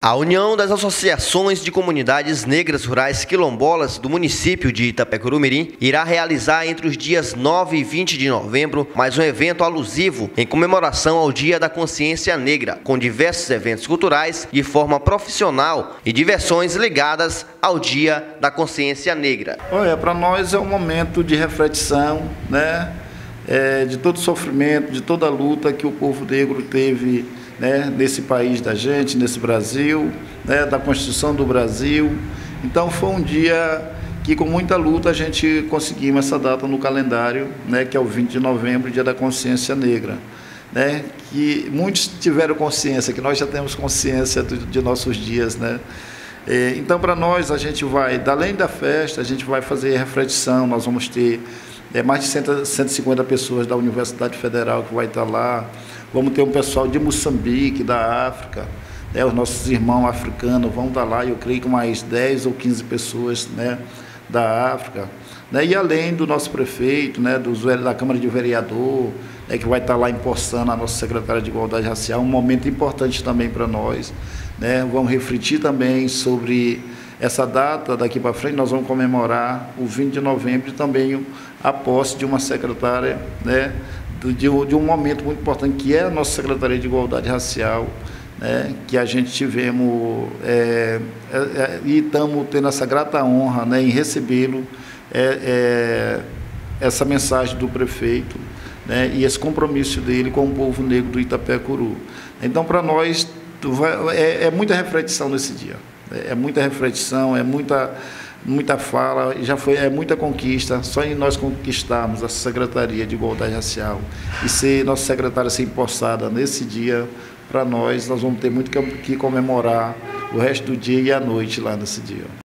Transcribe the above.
A União das Associações de Comunidades Negras Rurais Quilombolas do município de Itapecuru-Mirim irá realizar entre os dias 9 e 20 de novembro mais um evento alusivo em comemoração ao Dia da Consciência Negra, com diversos eventos culturais de forma profissional e diversões ligadas ao Dia da Consciência Negra. Olha, para nós é um momento de reflexão, né? De todo o sofrimento, de toda a luta que o povo negro teve, né, nesse país da gente, nesse Brasil, né, da Constituição do Brasil. Então foi um dia que com muita luta a gente conseguiu essa data no calendário, né, que é o 20 de novembro, Dia da Consciência Negra, né, que muitos tiveram consciência, que nós já temos consciência de nossos dias, né. Então para nós a gente vai, além da festa, a gente vai fazer reflexão, nós vamos ter mais de 150 pessoas da Universidade Federal que vai estar lá. Vamos ter um pessoal de Moçambique, da África, né, os nossos irmãos africanos vão estar lá, eu creio que mais 10 ou 15 pessoas, né, da África, né, e além do nosso prefeito, né, da Câmara de Vereador, né, que vai estar lá empossando a nossa secretária de Igualdade Racial, um momento importante também para nós, né, vamos refletir também sobre essa data. Daqui para frente nós vamos comemorar o 20 de novembro e também a posse de uma secretária, né, de um momento muito importante, que é a nossa Secretaria de Igualdade Racial, né, que a gente tivemos e estamos tendo essa grata honra, né, em recebê-lo, essa mensagem do prefeito, né, e esse compromisso dele com o povo negro do Itapecuru. Então, para nós, muita reflexão nesse dia. É muita reflexão, é muita fala, é muita conquista. Só em nós conquistarmos a Secretaria de Igualdade Racial e nossa secretária ser empossada nesse dia, para nós vamos ter muito que comemorar o resto do dia e a noite lá nesse dia.